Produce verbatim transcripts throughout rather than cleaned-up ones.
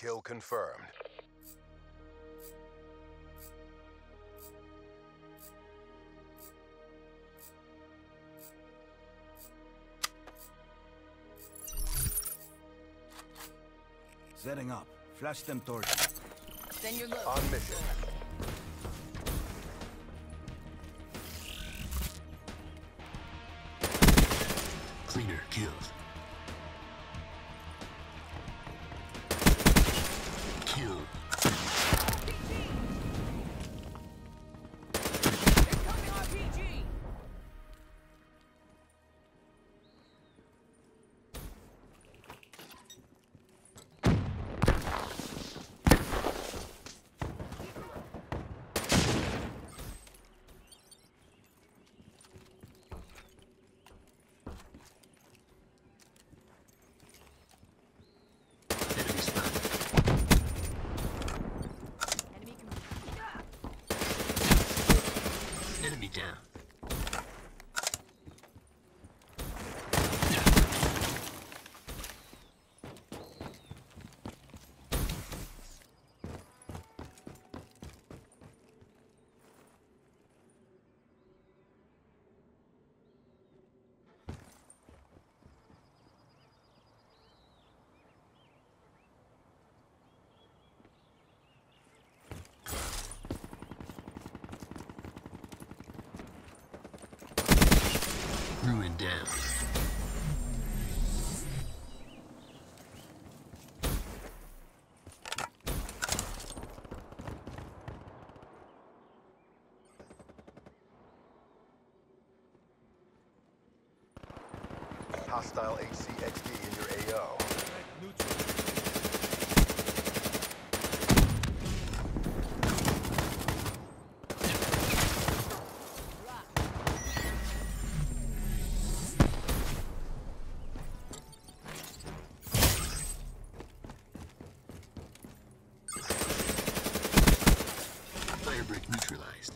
Kill confirmed. Setting up. Flash them torches. Then you're low. On mission. Cleaner killed. Kill. Incoming R P G! Enemy spotted. Enemy Enemy down. Ruin down. Hostile H C X D in your A O. Firebreak neutralized.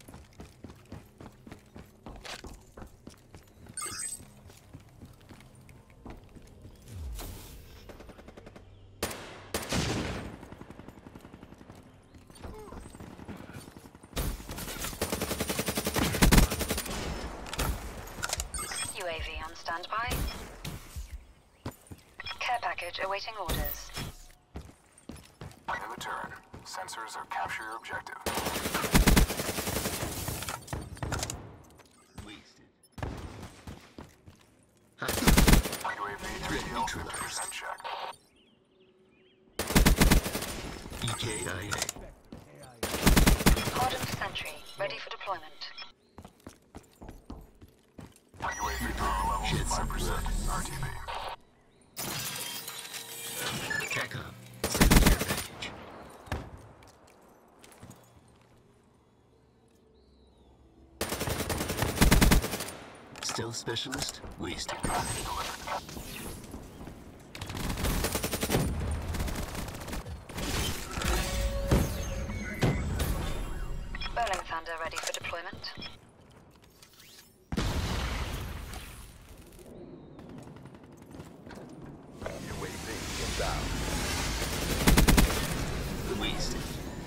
U A V on standby. Care package awaiting orders. In return, sensors are capture your objective. Wasted. U A V Threat T L fifty neutralized. percent check. E K I A. Hardened sentry, ready for deployment. U A V power level Shed some five percent. blood. R T B. TACOM. Send care package. Stealth specialist. Wasted. Burning Thunder ready for deployment. U A V inbound. Wasted.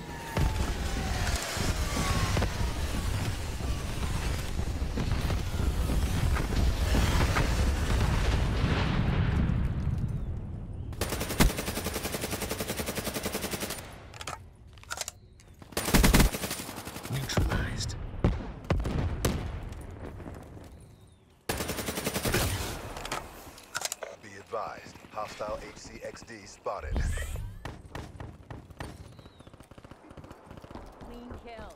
Neutralized. Be advised. Hostile H C X D spotted. Clean kill.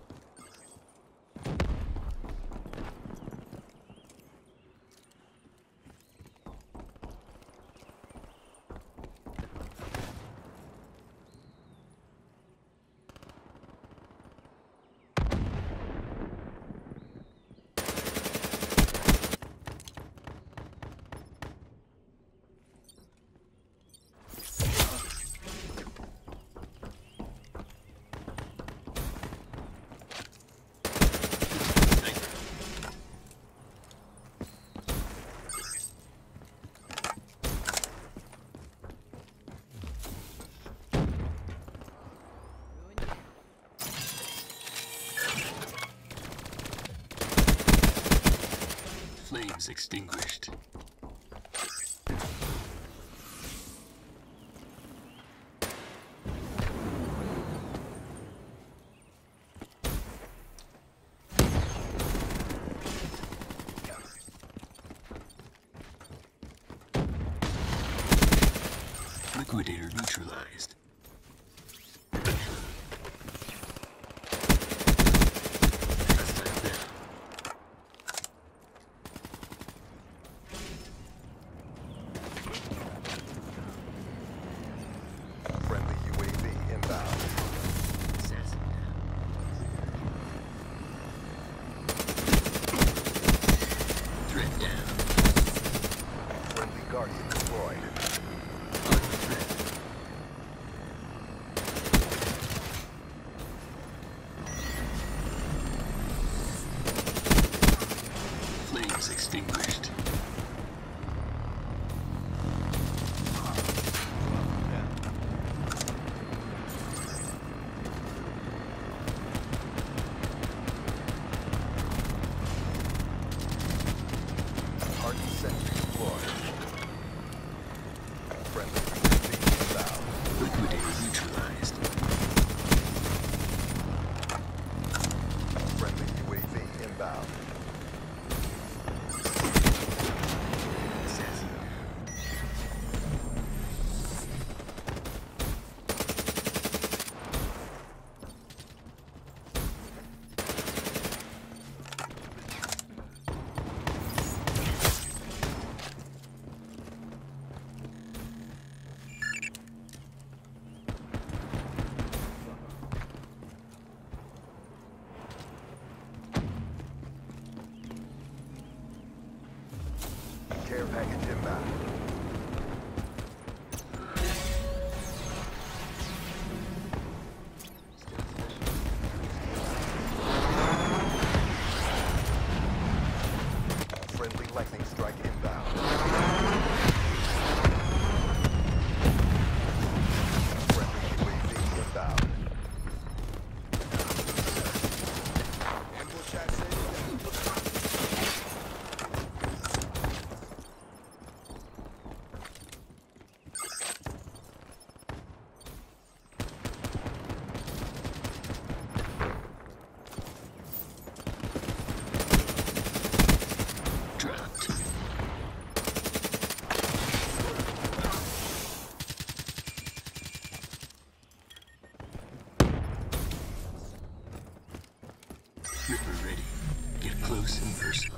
Flames extinguished. Liquidator neutralized. Hostile down. Friendly U A V inbound. Assassin down. Threat down. Friendly Guardian deployed. On the threat. Flames extinguished. Hardened sentry deployed. Friendly U A V inbound. Liquidator neutralized. Friendly U A V inbound. Assassin down. Care package inbound. Friendly lightning strike inbound. Friendly U A V inbound. Ambush activated. Dropped. Ripper ready. Get close and personal.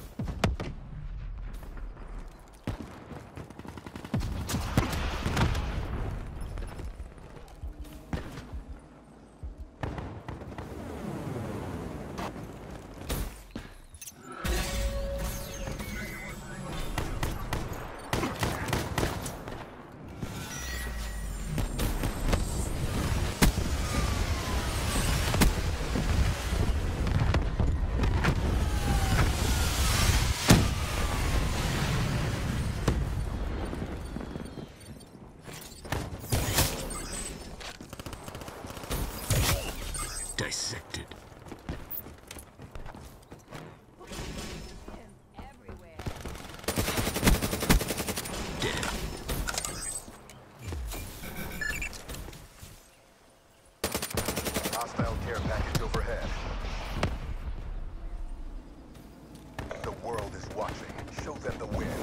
Dissected. Everywhere. Dead. Hostile care package overhead. The world is watching. Show them the win.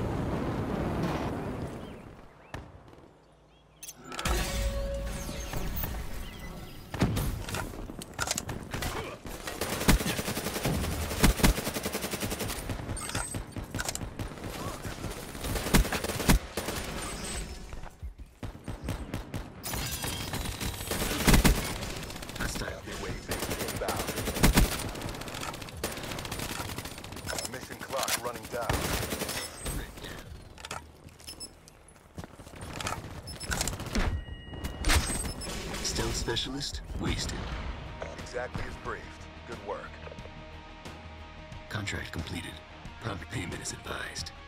Hostile U A V inbound. Mission clock running down. threat down. Stealth specialist wasted. Exactly as briefed. Good work. Contract completed. Prompt payment is advised.